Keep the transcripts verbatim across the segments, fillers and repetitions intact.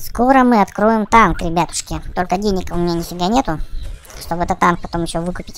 Скоро мы откроем танк, ребятушки. Только денег у меня нифига нету, чтобы этот танк потом еще выкупить.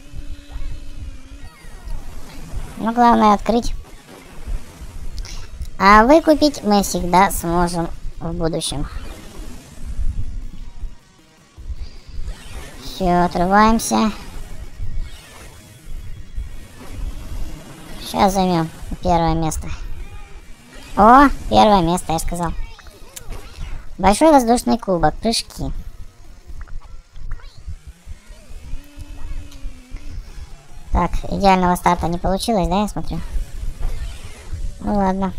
Но главное открыть. А выкупить мы всегда сможем в будущем. Все, отрываемся. Сейчас займем первое место. О, первое место, я сказал. Большой воздушный кубок, прыжки. Так, идеального старта не получилось, да, я смотрю? Ну ладно.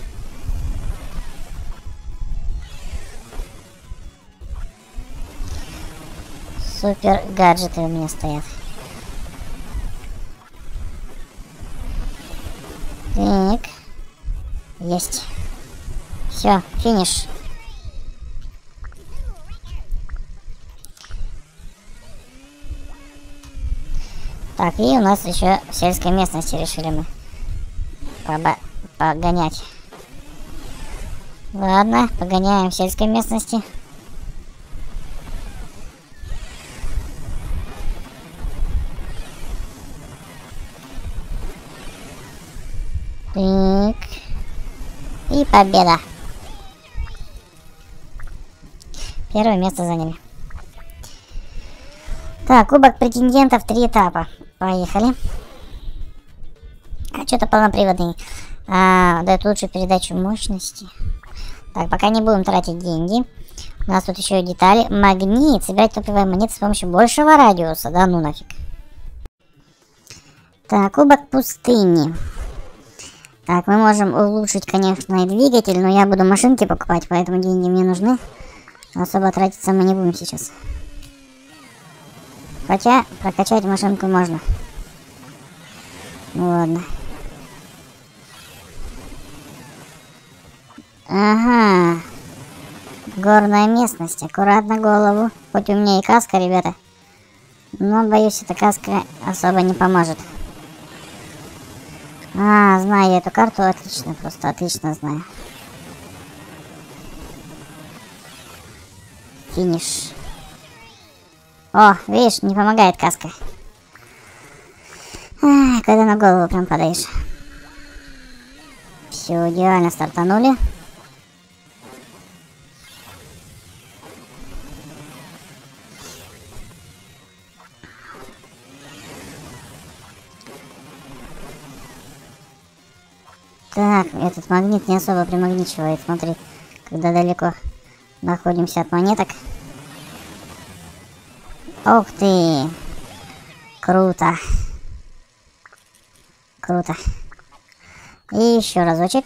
Супер гаджеты у меня стоят. Так. Есть. Все, финиш. Так, и у нас еще в сельской местности решили мы погонять. Ладно, погоняем в сельской местности. Так. И победа. Первое место заняли. Так, кубок претендентов, три этапа. Поехали. А что-то полноприводный. А, дает лучшую передачу мощности. Так, пока не будем тратить деньги. У нас тут еще и детали. Магнит. Собирать топливые монеты с помощью большего радиуса. Да ну нафиг. Так, кубок пустыни. Так, мы можем улучшить, конечно, и двигатель, но я буду машинки покупать, поэтому деньги мне нужны. Особо тратиться мы не будем сейчас. Хотя, прокачать машинку можно. Ну ладно. Ага. Горная местность. Аккуратно голову. Хоть у меня и каска, ребята. Но, боюсь, эта каска особо не поможет. А, знаю я эту карту отлично, просто отлично знаю. Финиш. О, видишь, не помогает каска. А, когда на голову прям падаешь. Все, идеально стартанули. Так, этот магнит не особо примагничивает, смотри, когда далеко находимся от монеток. Ух ты! Круто! Круто! И еще разочек.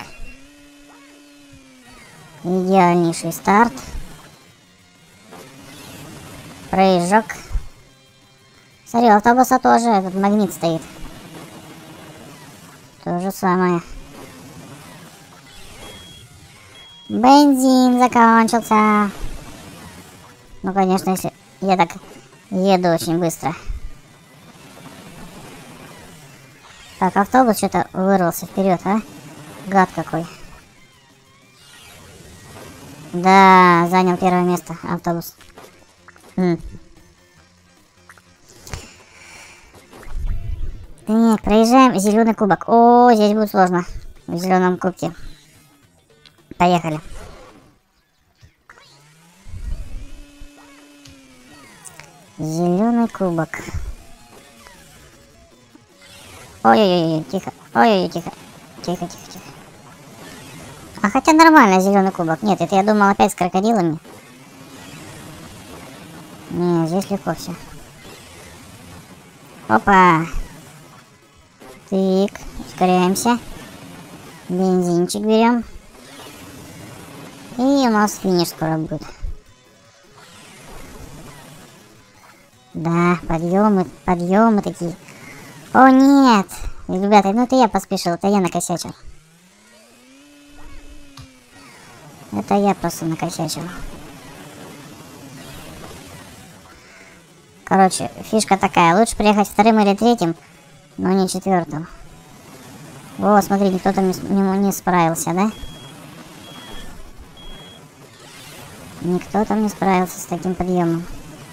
Идеальнейший старт. Прыжок. Смотри, у автобуса тоже этот магнит стоит. То же самое. Бензин закончился. Ну, конечно, если я так еду очень быстро. Так, автобус что-то вырвался вперед, а? Гад какой. Да, занял первое место автобус. М. Так, проезжаем зеленый кубок. О, здесь будет сложно. В зеленом кубке. Поехали. Зеленый кубок. Ой-ой-ой, тихо. Ой-ой-ой, тихо. Тихо, тихо, тихо. А хотя нормально зеленый кубок. Нет, это я думал опять с крокодилами. Не, здесь легко все. Опа. Так, ускоряемся. Бензинчик берем. И у нас финиш скоро будет. Да, подъемы, подъемы такие. О, нет! Ребята, ну это я поспешил, это я накосячил. Это я просто накосячил. Короче, фишка такая. Лучше приехать вторым или третьим, но не четвертым. О, смотрите, кто-то не, не, не справился, да? Никто там не справился с таким подъемом.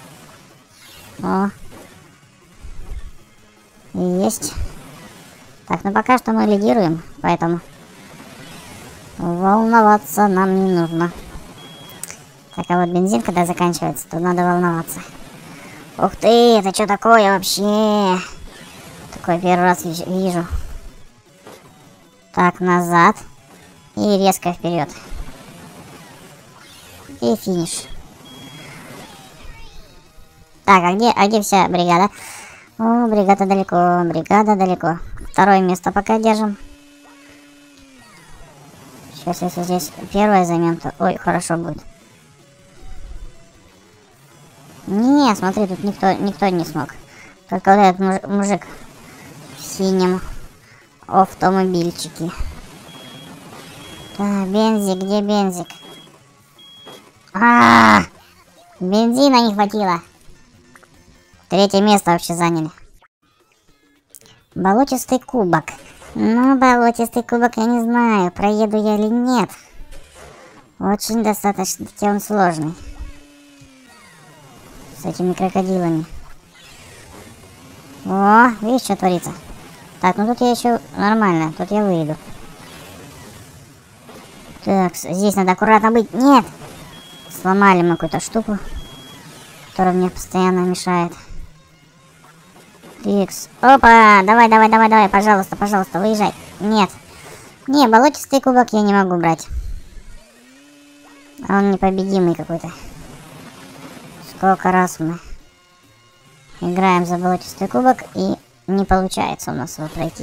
О. Есть. Так, ну пока что мы лидируем, поэтому волноваться нам не нужно. Так, а вот бензин, когда заканчивается, то надо волноваться. Ух ты, это что такое вообще? Такое первый раз вижу. Так, назад. И резко вперед. И финиш. Так, а где, а где вся бригада? О, бригада далеко, бригада далеко. Второе место пока держим. Сейчас, если здесь первое займем, то... Ой, хорошо будет. Не, смотри, тут никто, никто не смог. Только вот этот муж, мужик в синем автомобильчике. Так, бензик, где бензик? А, -а, а, бензина не хватило. Третье место вообще заняли. Болотистый кубок. Ну, болотистый кубок я не знаю, проеду я или нет. Очень достаточно таки он сложный. С этими крокодилами. О, видишь, что творится? Так, ну тут я еще нормально, тут я выйду. Так, здесь надо аккуратно быть. Нет! Сломали мы какую-то штуку, которая мне постоянно мешает. Икс. Опа! Давай, давай, давай, давай, пожалуйста, пожалуйста, выезжай. Нет. Не, болотистый кубок я не могу брать. Он непобедимый какой-то. Сколько раз мы играем за болотистый кубок, и не получается у нас его пройти.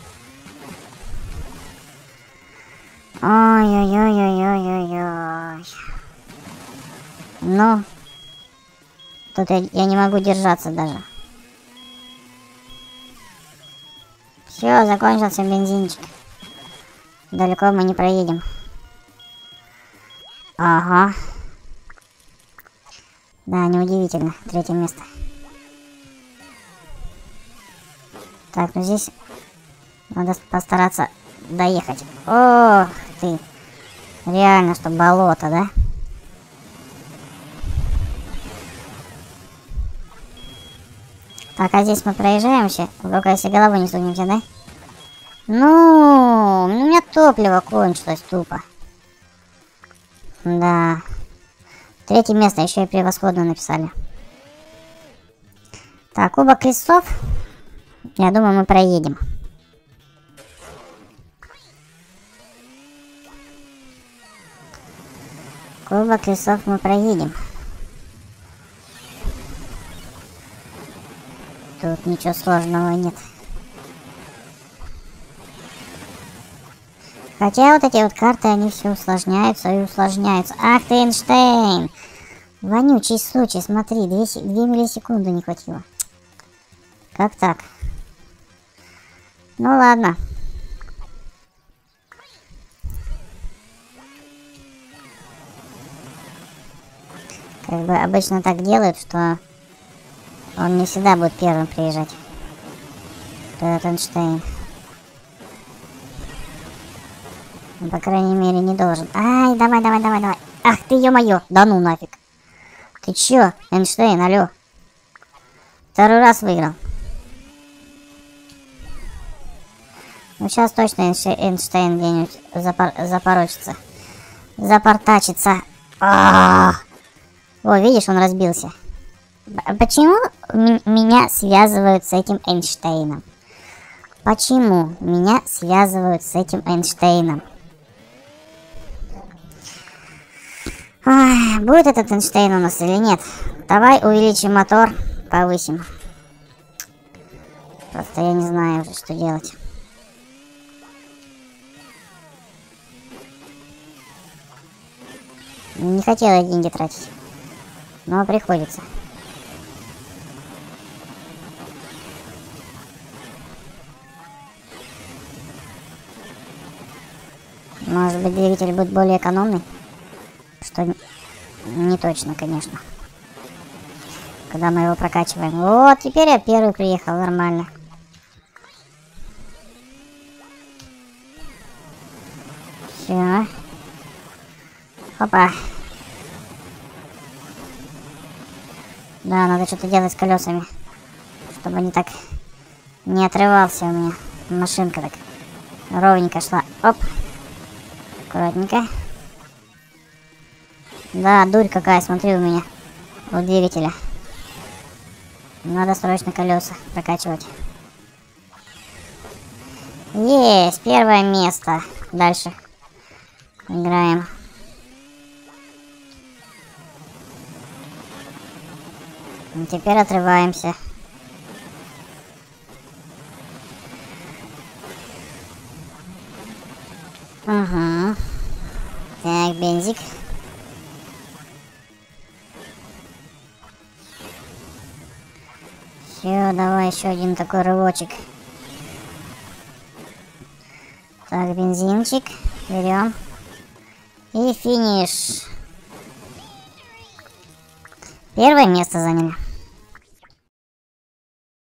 Ой-ой-ой-ой-ой-ой-ой. Ну, тут я, я не могу держаться даже. Все, закончился бензинчик. Далеко мы не проедем. Ага. Да, неудивительно. Третье место. Так, ну здесь надо постараться доехать. Ох ты. Реально, что болото, да? Так, а здесь мы проезжаем вообще. Только если головой не сунемся, да? Ну, у меня топливо кончилось тупо. Да. Третье место еще и превосходно написали. Так, кубок лесов. Я думаю, мы проедем. Кубок лесов мы проедем. Тут ничего сложного нет. Хотя вот эти вот карты, они все усложняются и усложняются. Ах ты, Эйнштейн! Вонючий случай, смотри, две миллисекунды не хватило. Как так? Ну ладно. Как бы обычно так делают, что он не всегда будет первым приезжать. Этот Эйнштейн. Он, по крайней мере, не должен. Ай, давай, давай, давай, давай. Ах ты, ё-моё. Да ну нафиг. Ты чё, Эйнштейн, алло? Второй раз выиграл. Ну сейчас точно Эйнштейн где-нибудь запор запорочится. Запортачится. А-а-а! О, видишь, он разбился. Почему меня связывают с этим Эйнштейном? Почему меня связывают с этим Эйнштейном? Ой, будет этот Эйнштейн у нас или нет? Давай увеличим мотор, повысим. Просто я не знаю уже, что делать. Не хотела деньги тратить, но приходится. Может быть, двигатель будет более экономный? Что не точно, конечно. Когда мы его прокачиваем. Вот, теперь я первый приехал, нормально. Все. Опа. Да, надо что-то делать с колесами, чтобы они так не отрывался у меня. Машинка так ровненько шла. Оп. Аккуратненько. Да, дурь какая, смотри, у меня. У двигателя. Надо срочно колеса прокачивать. Есть, первое место. Дальше играем. И теперь отрываемся. Угу. Так, бензик. Все, давай еще один такой рывочек. Так, бензинчик. Берем. И финиш. Первое место заняли.